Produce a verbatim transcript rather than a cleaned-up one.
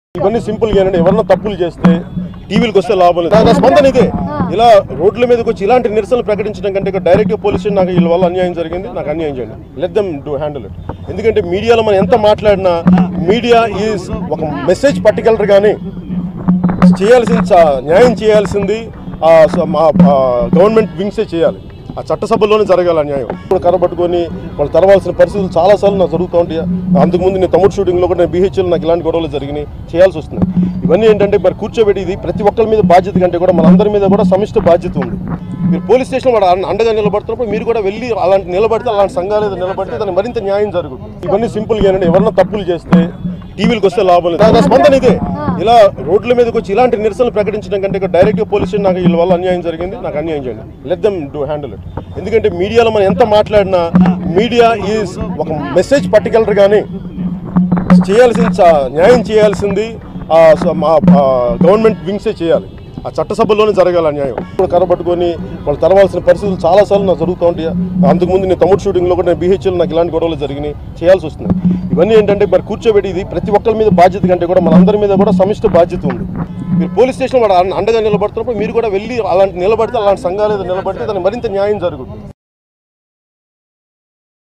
ఇవన్నీ సింపుల్ గా ఎవరన్నా తప్పులు చేస్తే టీవీలకు వస్తే లాభం లేదు. నా స్పందన ఇదే. ఇలా రోడ్ల మీదకి వచ్చి ఇలాంటి నిరసనలు ప్రకటించడం కంటే డైరెక్ట్ గా పోలీస్ స్టేషన్ నాకు వీళ్ళ వల్ల అన్యాయం జరిగింది, నాకు అన్యాయం చేయండి, let them do handle it. ఎందుకంటే మీడియాలో మనం ఎంత మాట్లాడినా మీడియా ఈజ్ ఒక మెసేజ్ పట్టుకెళ్ళరు కానీ చేయాల్సింది న్యాయం చేయాల్సింది మా గవర్నమెంట్ వింగ్సే చేయాలి. ఆ చట్టసభల్లోనే జరగాలి న్యాయం. ఇప్పుడు కరబట్టుకొని వాళ్ళు తరవాల్సిన పరిస్థితులు చాలాసార్లు నాకు జరుగుతూ ఉంటాయి. అంతకుముందు నేను తమ్ముడు షూటింగ్లో కూడా నేను బీహెచ్ఎల్ నాకు ఇలాంటి గొడవలు జరిగినాయి, చేయాల్సి వస్తుంది. ఇవన్నీ ఏంటంటే మరి కూర్చోబెట్టి ఇది ప్రతి ఒక్కరి మీద బాధ్యత కంటే కూడా మనందరి మీద కూడా సమిష్టి బాధ్యత ఉంది. మీరు పోలీస్ స్టేషన్ వాడు అండగా నిలబడుతున్నప్పుడు మీరు కూడా వెళ్ళి అలాంటి నిలబడితే అలాంటి సంఘాలు ఏదో నిలబడితే దానికి మరింత న్యాయం జరుగుతుంది. ఇవన్నీ సింపుల్ గా ఎవరన్నా తప్పులు చేస్తే టీవీలకు వస్తే లాభం లేదు. నా స్పందన ఇదే. ఇలా రోడ్ల మీదకి వచ్చి ఇలాంటి నిరసనలు ప్రకటించడం కంటే డైరెక్ట్ గా పోలీస్ స్టేషన్ నాకు వీళ్ళ వల్ల అన్యాయం జరిగింది, నాకు అన్యాయం చేయండి, let them do handle it. ఎందుకంటే మీడియాలో మనం ఎంత మాట్లాడినా మీడియా ఈజ్ ఒక మెసేజ్ పట్టుకెళ్ళరు కానీ చేయాల్సింది న్యాయం చేయాల్సింది మా గవర్నమెంట్ వింగ్సే చేయాలి. ఆ చట్టసభల్లోనే జరగాలి న్యాయం. ఇప్పుడు కరబట్టుకొని వాళ్ళు తరవాల్సిన పరిస్థితులు చాలాసార్లు నాకు జరుగుతూ ఉంటాయి. అంతకుముందు నేను తమ్ముడు షూటింగ్లో కూడా నేను బీహెచ్ఎల్ నాకు ఇలాంటి గొడవలు జరిగినాయి, చేయాల్సి వస్తుంది. ఇవన్నీ ఏంటంటే మరి కూర్చోబెట్టి ఇది ప్రతి ఒక్కరి మీద బాధ్యత కంటే కూడా మనందరి మీద కూడా సమిష్టి బాధ్యత ఉంది. మీరు పోలీస్ స్టేషన్ వాడు అండగా నిలబడుతున్నప్పుడు మీరు కూడా వెళ్ళి అలాంటి నిలబడితే అలాంటి సంఘాలు ఏదో నిలబడితే దానికి మరింత న్యాయం జరుగుతుంది.